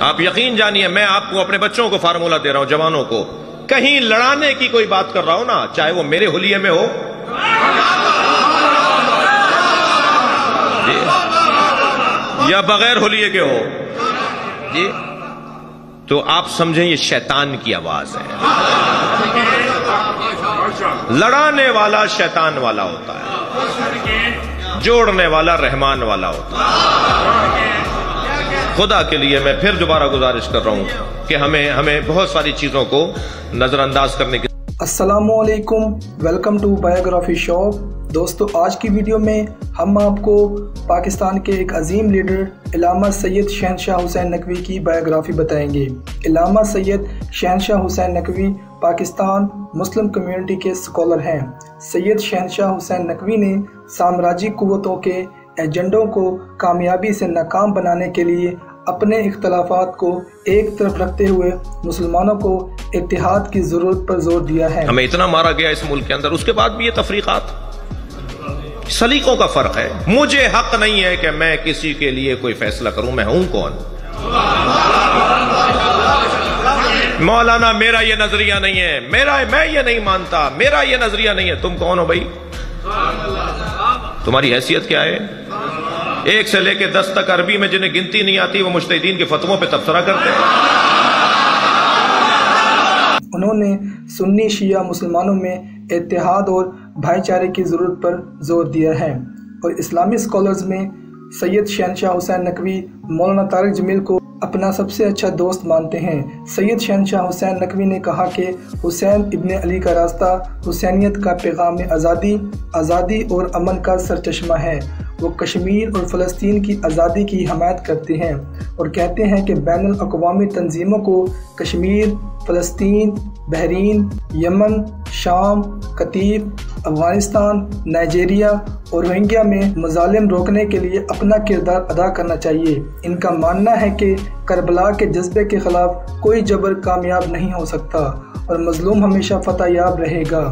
آپ یقین جانیے میں آپ کو اپنے بچوں کو فارمولہ دے رہا ہوں، جوانوں کو، کہیں لڑانے کی کوئی بات کر رہا ہو نا، چاہے وہ میرے حلیے میں ہو یا بغیر حلیے کے ہو جی، تو آپ سمجھیں یہ شیطان کی آواز ہے۔ لڑانے والا شیطان والا ہوتا ہے، جوڑنے والا رحمان والا ہوتا ہے۔ خدا کے لیے میں پھر دوبارہ گزارش کر رہا ہوں کہ ہمیں بہت ساری چیزوں کو نظر انداز کرنے کی۔ السلام علیکم، ویلکم ٹو بایوگرافی شاپ۔ دوستو، آج کی ویڈیو میں ہم آپ کو پاکستان کے ایک عظیم لیڈر علامہ سید شہنشاہ حسین نقوی کی بایوگرافی بتائیں گے۔ علامہ سید شہنشاہ حسین نقوی پاکستان مسلم کمیونٹی کے اسکالر ہیں۔ سید شہنشاہ حسین نقوی نے سامراجی قوتوں کے ایجنڈوں کو کامیابی سے ناکام بنانے کے لیے اپنے اختلافات کو ایک طرف رکھتے ہوئے مسلمانوں کو اتحاد کی ضرورت پر زور دیا ہے۔ ہمیں اتنا مارا گیا اس ملک کے اندر، اس کے بعد بھی یہ تفریقات، سلیقوں کا فرق ہے۔ مجھے حق نہیں ہے کہ میں کسی کے لیے کوئی فیصلہ کروں، میں ہوں کون؟ مولانا میرا یہ نظریہ نہیں ہے، میں یہ نہیں مانتا، میرا یہ نظریہ نہیں ہے۔ تم کون ہو بھائی؟ تمہاری حیثیت کیا ہے؟ 1 سے لے کے 10 تک عربی میں جنہیں گنتی نہیں آتی وہ مجتہدین کے فتووں پہ تبصرہ کرتے ہیں۔ انہوں نے سنی شیعہ مسلمانوں میں اتحاد اور بھائی چارے کی ضرورت پر زور دیا ہے، اور اسلامی اسکالرز میں سید شہنشاہ حسین نقوی مولانا طارق جمیل کو اپنا سب سے اچھا دوست مانتے ہیں۔ سید شہنشاہ حسین نقوی نے کہا کہ حسین ابن علی کا راستہ حسینیت کا پیغام آزادی اور امن کا سرچشمہ ہے۔ وہ کشمیر اور فلسطین کی آزادی کی حمایت کرتے ہیں اور کہتے ہیں کہ بین الاقوامی تنظیموں کو کشمیر، فلسطین، بحرین، یمن، شام، قطیف، افغانستان، نائجیریا اور روہنگیا میں مظالم روکنے کے لیے اپنا کردار ادا کرنا چاہیے۔ ان کا ماننا ہے کہ کربلا کے جذبے کے خلاف کوئی جبر کامیاب نہیں ہو سکتا اور مظلوم ہمیشہ فتح یاب رہے گا۔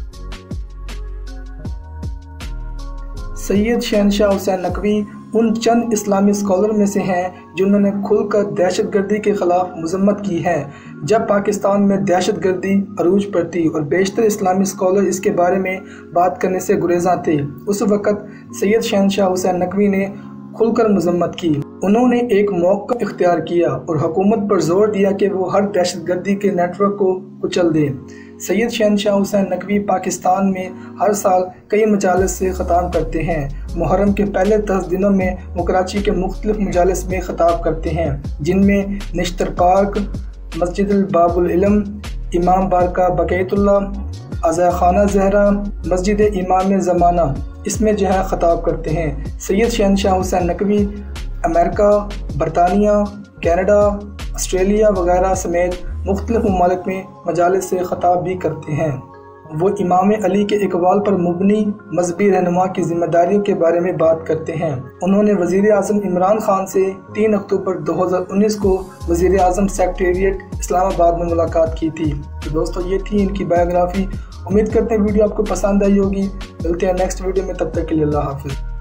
سید شہنشاہ حسین نقوی ان چند اسلامی اسکالر میں سے ہیں جنہوں نے کھل کر دہشت گردی کے خلاف مذمت کی ہے جب پاکستان میں دہشت گردی عروج پر تھی، اور بیشتر اسلامی اسکالر اس کے بارے میں بات کرنے سے گریزاں تھے۔ اس وقت سید شہنشاہ حسین نقوی نے کھل کر مذمت کی۔ انہوں نے ایک موقع اختیار کیا اور حکومت پر زور دیا کہ وہ ہر دہشت گردی کے نیٹ ورک کو کچل دے۔ سید شہنشاہ حسین نقوی پاکستان میں ہر سال کئی مجالس سے خطاب کرتے ہیں۔ محرم کے پہلے 10 دنوں میں وہ کراچی کے مختلف مجالس میں خطاب کرتے ہیں، جن میں نشتر پارک، مسجد الباب العلم، امام بارکہ بقیت اللہ، عزا خانہ زہرا، مسجد امام زمانہ، اس میں خطاب کرتے ہیں۔ سید شہنشاہ حسین نقوی امریکہ، برطانیہ، کینیڈا، آسٹریلیا وغیرہ سمیت مختلف ممالک میں مجالس سے خطاب بھی کرتے ہیں۔ وہ امام علی کے اقوال پر مبنی مذہبی رہنما کی ذمہ داریوں کے بارے میں بات کرتے ہیں۔ انہوں نے وزیر اعظم عمران خان سے 3 اکتوبر 2019 کو وزیر اعظم سیکریٹریٹ اسلام آباد میں ملاقات کی تھی۔ تو دوستو، یہ تھی ان کی بایوگرافی۔ امید کرتے ہیں ویڈیو آپ کو پسند آئی ہوگی۔ ملتے ہیں نیکسٹ ویڈیو میں، تب تک کے لیے اللہ حافظ۔